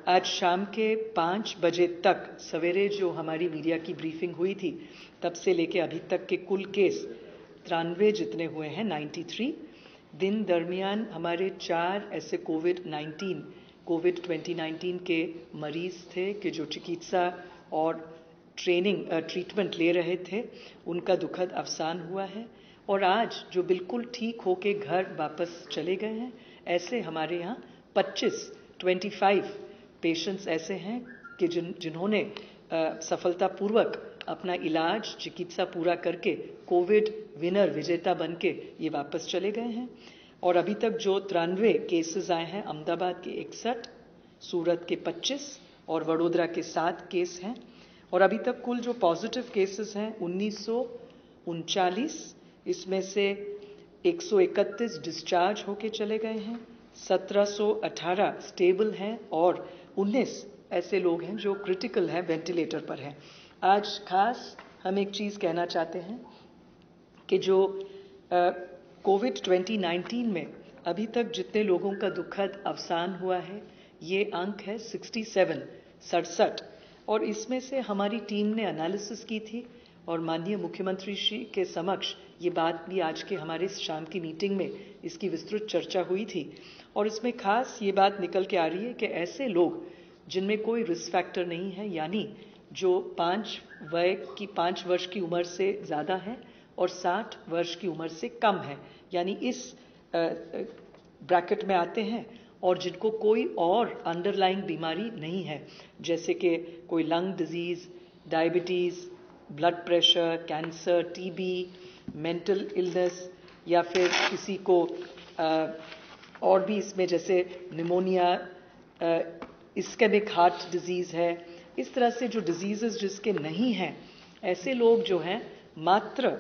आज शाम के 5 बजे तक सवेरे जो हमारी मीडिया की ब्रीफिंग हुई थी, तब से लेके अभी तक के कुल केस 93 जितने हुए हैं, 93 दिन दरमियान हमारे 4 ऐसे कोविड 2019 के मरीज थे कि जो चिकित्सा और ट्रीटमेंट ले रहे थे, उनका दुखद अवसान हुआ है। और आज जो बिल्कुल ठीक होके घर वापस चले गए हैं, ऐसे हमारे यहाँ 25 पेशेंट्स ऐसे हैं कि जिन्होंने सफलतापूर्वक अपना इलाज चिकित्सा पूरा करके कोविड विनर विजेता बनके ये वापस चले गए हैं। और अभी तक जो 93 केसेस आए हैं, अहमदाबाद के 61, सूरत के 25 और वडोदरा के 7 केस हैं। और अभी तक कुल जो पॉजिटिव केसेस हैं 1939, इसमें से 131 डिस्चार्ज होके चले गए हैं, 1718 स्टेबल हैं और 19 ऐसे लोग हैं जो क्रिटिकल हैं, वेंटिलेटर पर हैं। आज खास हम एक चीज़ कहना चाहते हैं कि जो कोविड 2019 में अभी तक जितने लोगों का दुखद अवसान हुआ है, ये अंक है 67 और इसमें से हमारी टीम ने एनालिसिस की थी और माननीय मुख्यमंत्री श्री के समक्ष ये बात भी आज के हमारे शाम की मीटिंग में इसकी विस्तृत चर्चा हुई थी। और इसमें खास ये बात निकल के आ रही है कि ऐसे लोग जिनमें कोई रिस्क फैक्टर नहीं है, यानी जो 5 वर्ष की उम्र से ज़्यादा है और 60 वर्ष की उम्र से कम है, यानी इस ब्रैकेट में आते हैं, और जिनको कोई और अंडरलाइंग बीमारी नहीं है, जैसे कि कोई lung disease, diabetes, blood pressure, cancer, TB, mental illness, या फिर किसी को और भी इसमें जैसे निमोनिया, इस्केमिक हार्ट डिजीज़ है, इस तरह से जो डिजीज़ेस जिसके नहीं हैं, ऐसे लोग जो हैं मात्र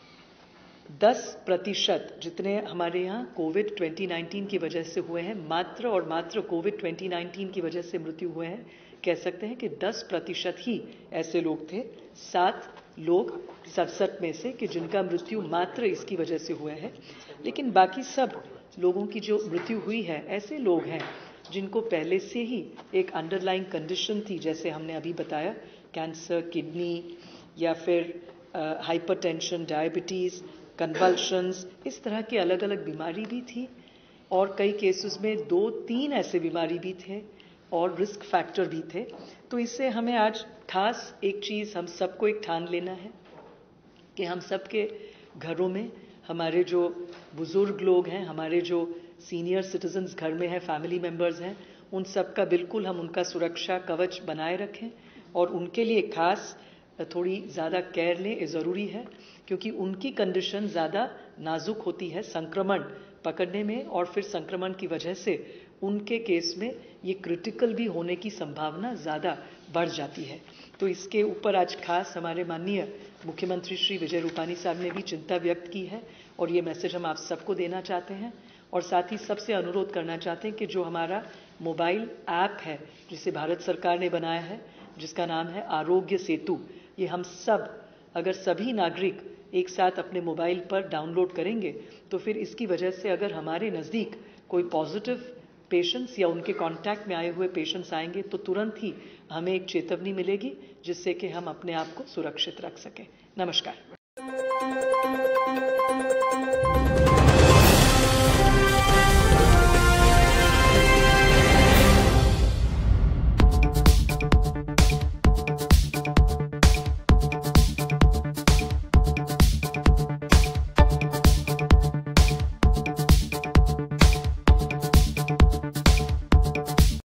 10% जितने हमारे यहाँ कोविड 2019 की वजह से हुए हैं, मात्र और मात्र कोविड 2019 की वजह से मृत्यु हुए हैं, कह सकते हैं कि 10% ही ऐसे लोग थे। 7 लोग 67 में से कि जिनका मृत्यु मात्र इसकी वजह से हुआ है। लेकिन बाकी सब लोगों की जो मृत्यु हुई है, ऐसे लोग हैं जिनको पहले से ही एक अंडरलाइंग कंडीशन थी, जैसे हमने अभी बताया, कैंसर, किडनी, या फिर हाइपरटेंशन, डायबिटीज़, कन्वल्शंस, इस तरह की अलग अलग बीमारी भी थी। और कई केसेस में 2-3 ऐसे बीमारी भी थे और रिस्क फैक्टर भी थे। तो इससे हमें आज खास एक चीज़ हम सबको एक ठान लेना है कि हम सबके घरों में हमारे जो बुज़ुर्ग लोग हैं, हमारे जो सीनियर सिटीजन्स घर में हैं, फैमिली मेम्बर्स हैं, उन सब का बिल्कुल हम उनका सुरक्षा कवच बनाए रखें और उनके लिए खास थोड़ी ज़्यादा केयर लें, ज़रूरी है, क्योंकि उनकी कंडीशन ज़्यादा नाजुक होती है संक्रमण पकड़ने में, और फिर संक्रमण की वजह से उनके केस में ये क्रिटिकल भी होने की संभावना ज़्यादा बढ़ जाती है। तो इसके ऊपर आज खास हमारे माननीय मुख्यमंत्री श्री विजय रूपानी साहब ने भी चिंता व्यक्त की है और ये मैसेज हम आप सबको देना चाहते हैं। और साथ ही सबसे अनुरोध करना चाहते हैं कि जो हमारा मोबाइल ऐप है, जिसे भारत सरकार ने बनाया है, जिसका नाम है आरोग्य सेतु, ये हम सब अगर सभी नागरिक एक साथ अपने मोबाइल पर डाउनलोड करेंगे, तो फिर इसकी वजह से अगर हमारे नज़दीक कोई पॉजिटिव पेशेंट्स या उनके कांटेक्ट में आए हुए पेशेंट्स आएंगे, तो तुरंत ही हमें एक चेतावनी मिलेगी, जिससे कि हम अपने आप को सुरक्षित रख सकें। नमस्कार।